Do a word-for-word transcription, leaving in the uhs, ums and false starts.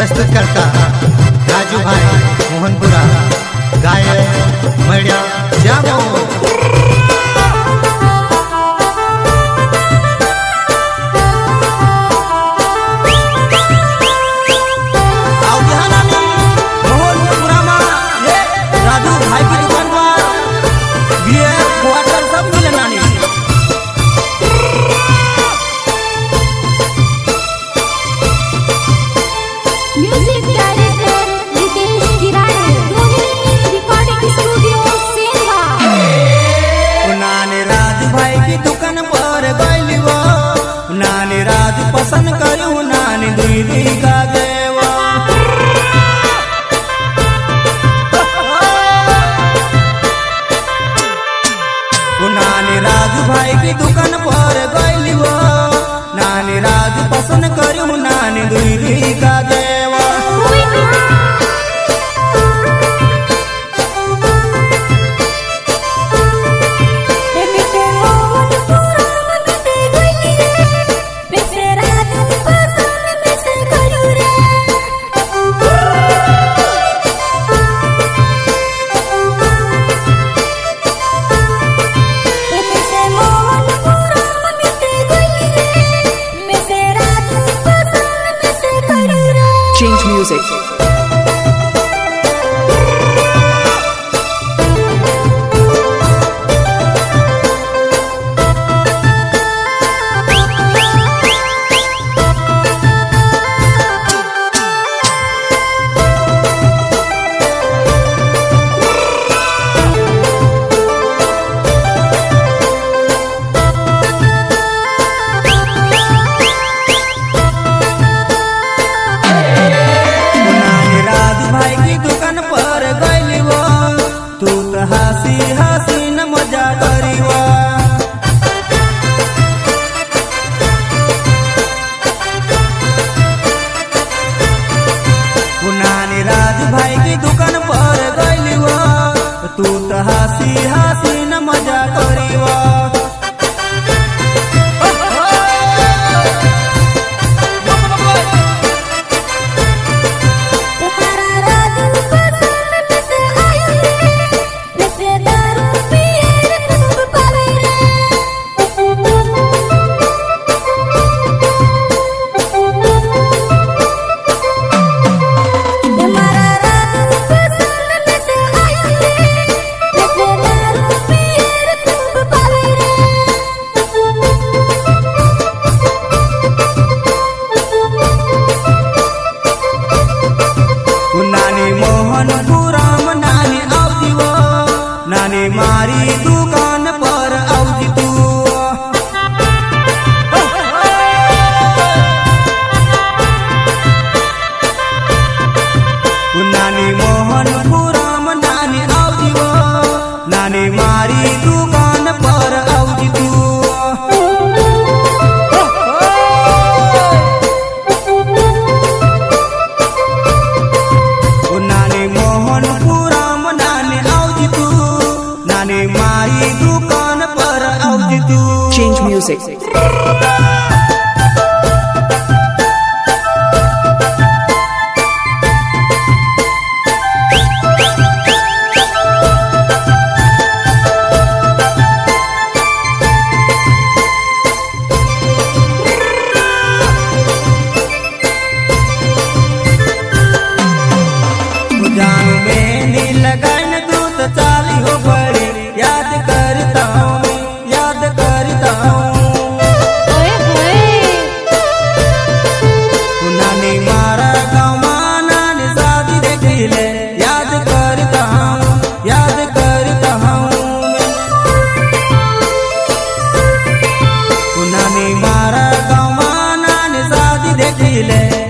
प्रस्तुतकर्ता राजू भाई मोहनपुरा, गायक मड़िया जामो। पसंद करूँ नानी दुई का देवा नानी राजू भाई की दुकान पर गईली वो नानी राजू पसंद करूँ नानी दुई का देवा Change music. हसी हसी न मजा करीवा नानी राजू भाई की दुकान पर गईलीवा तू तो हसी हसी न मजा करीवा नानी मारी दुकान पर औजी तू नानी मोहनपुरा में नानी औजी वो नानी मारी दुकान पर औजी तू नानी मोहनपुरा में नानी औजी तू नानी मारी दुकान पर औजी तू। Change music. जान में नी लगाइन तू तो चाली हो बड़ी याद करता हूँ याद करता हूँ नानी मारा गाँव नानी शादी देखी ले याद करता हूँ याद करता हूँ नानी मारा गाँव नानी शादी देखी ले